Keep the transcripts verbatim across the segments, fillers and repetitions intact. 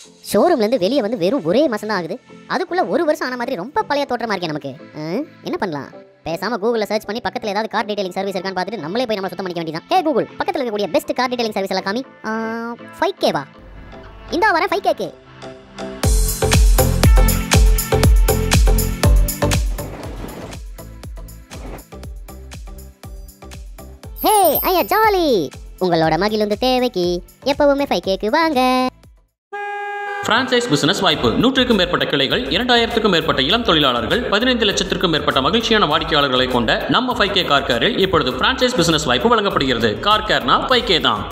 ஷோரூம்லேருந்து வெளியே வந்து வெறும் ஒரே மாதம் தான் ஆகுது, அதுக்குள்ளே ஒரு வருஷம் ஆன மாதிரி ரொம்ப பழைய தோற்றமாக இருக்கே நமக்கு. என்ன பண்ணலாம்? பேசாமல் கூகுளில் சர்ச் பண்ணி பக்கத்தில் ஏதாவது கார் டீடைலிங் சர்வீஸ் இருக்கான்னு பார்த்துட்டு நம்மளே போய் நம்ம சுத்தம் பண்ணிக்க வேண்டியதான். ஹே கூகுள், பக்கத்தில் இருக்கக்கூடிய பெஸ்ட் கார் டீடைலிங் சர்வீஸ் எல்லாம் காமி. ஃபைவ் கேவா? இந்தா வரேன் ஃபைவ் கேக்கு. ஹே ஐயா ஜாலி, உங்களோட மகிழுந்து தேவைக்கு எப்பவுமே ஃபைவ் கேக்கு வாங்க. பிரான்சைஸ் பிசினஸ் வாய்ப்பு. நூற்றுக்கும் மேற்பட்ட கிளைகள், இரண்டாயிரத்துக்கும் மேற்பட்ட இளம் தொழிலாளர்கள், பதினைந்து லட்சத்திற்கும் மேற்பட்ட மகிழ்ச்சியான வாடிக்கையாளர்களை கொண்ட நம்ம ஃபைவ் கே கார்கேரில் இப்பொழுது பிரான்சைஸ் பிசினஸ் வாய்ப்பு வழங்கப்படுகிறது. கார்கேர்னா ஃபைவ் கே தான்.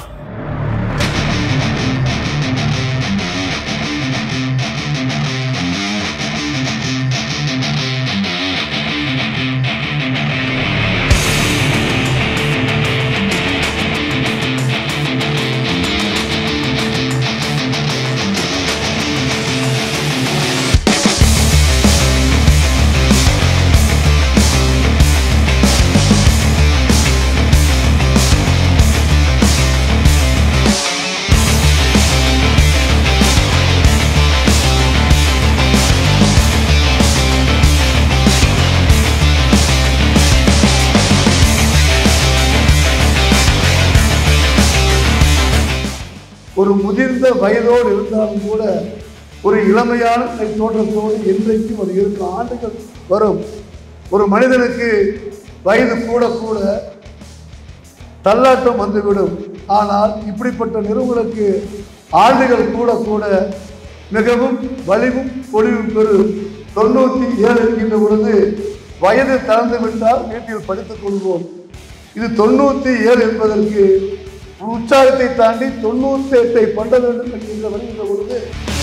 ஒரு முதிர்ந்த வயதோடு இருந்தாலும் கூட ஒரு இளமையான கை தோற்றத்தோடு என்றைக்கும் ஒரு இரண்டு ஆண்டுகள் வரும். ஒரு மனிதனுக்கு வயது கூட கூட தள்ளாட்டம் வந்துவிடும். ஆனால் இப்படிப்பட்ட நிறுவனங்களுக்கு ஆண்டுகள் கூட கூட மிகவும் வலிவும் பொலிவும் பெறும். தொண்ணூற்றி ஏழு இருக்கின்ற பொழுது வயது தளர்ந்து விட்டால் வீட்டில் படித்துக் கொள்வோம். இது தொண்ணூற்றி ஏழு என்பதற்கு உற்சாகத்தை தாண்டி தொண்ணூற்றி எட்டை பண்ண வேண்டும் என்கின்ற வருகின்ற பொழுது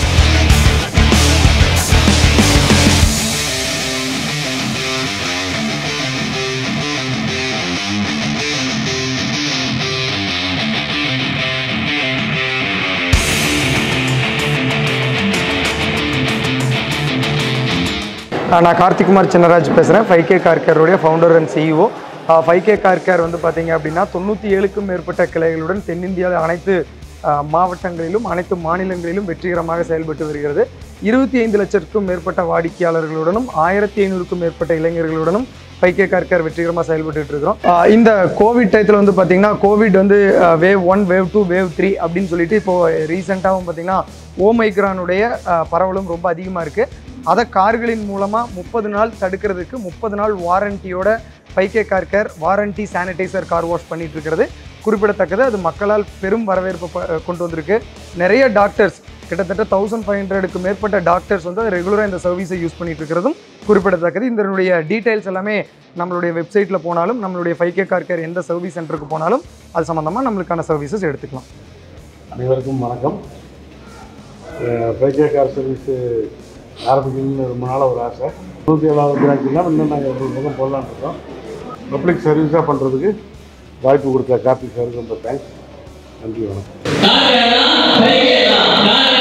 நான் கார்த்திக்குமார் சின்னராஜ் பேசுகிறேன். ஃபைவ் கே கார்கேருடைய founder and CEO. Five K car care வந்து பார்த்தீங்க அப்படின்னா தொண்ணூற்றி ஏழுக்கும் மேற்பட்ட கிளைகளுடன் தென்னிந்தியாவில் அனைத்து மாவட்டங்களிலும் அனைத்து மாநிலங்களிலும் வெற்றிகரமாக செயல்பட்டு வருகிறது. இருபத்தி ஐந்து லட்சத்துக்கும் மேற்பட்ட வாடிக்கையாளர்களுடனும் ஆயிரத்தி ஐநூறுக்கும் மேற்பட்ட இளைஞர்களுடனும் ஃபைவ் கே கார்கேர் வெற்றிகரமாக செயல்பட்டு இருக்கிறோம். இந்த கோவிட் டயத்தில் வந்து பார்த்திங்கன்னா கோவிட் வந்து wave one wave two wave three அப்படின்னு சொல்லிட்டு இப்போது ரீசெண்டாகவும் பார்த்திங்கன்னா ஓமைக்ரானுடைய பரவலும் ரொம்ப அதிகமாக இருக்குது. அதை கார்களின் மூலமாக முப்பது நாள் தடுக்கிறதுக்கு முப்பது நாள் வாரண்டியோட five K car care warranty sanitiser car wash பண்ணிட்டு இருக்கிறது குறிப்பிடத்தக்கது. அது மக்களால் பெரும் வரவேற்பு கொண்டு வந்திருக்கு. நிறைய டாக்டர்ஸ் கிட்டத்தட்ட தௌசண்ட் ஃபைவ் ஹண்ட்ரடுக்கு மேற்பட்ட டாக்டர்ஸ் வந்து ரெகுலராக இந்த சர்வீஸை யூஸ் பண்ணிட்டு இருக்கிறதும் குறிப்பிடத்தக்கது. இதனுடைய டீட்டெயில்ஸ் எல்லாமே நம்மளுடைய வெப்சைட்டில் போனாலும் நம்மளுடைய ஃபைவ் கே கார்கேர் எந்த சர்வீஸ் சென்டருக்கு போனாலும் அது சம்மந்தமாக நம்மளுக்கான சர்வீசஸ் எடுத்துக்கலாம். அனைவருக்கும் வணக்கம். ஃபைவ் கே கார் சர்வீஸு ஆரம்பிக்கணும்னு ரொம்ப நாளாக ஒரு ஆசை. நூற்றி ஏழாவது பிரான்ச்சில் இன்னும் நாங்கள் ஒரு பக்கம் போடலான்னு இருக்கோம். பப்ளிக் சர்வீஸாக பண்ணுறதுக்கு வாய்ப்பு கொடுத்த கார்த்திக் சாருக்கு ரொம்ப தேங்க்ஸ். நன்றி, வணக்கம்.